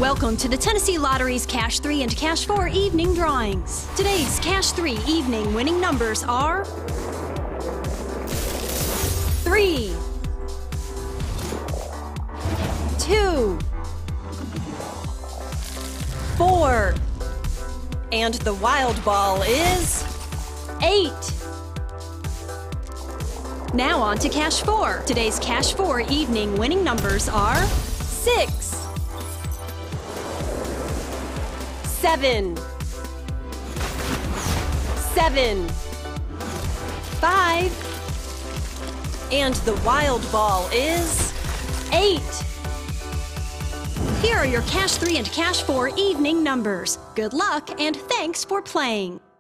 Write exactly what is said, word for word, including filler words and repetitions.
Welcome to the Tennessee Lottery's Cash three and Cash four evening drawings. Today's Cash three evening winning numbers are three, two, four, and the wild ball is eight. Now on to Cash four. Today's Cash four evening winning numbers are six, seven, seven, five, and the wild ball is eight. Here are your Cash three and Cash four evening numbers. Good luck and thanks for playing.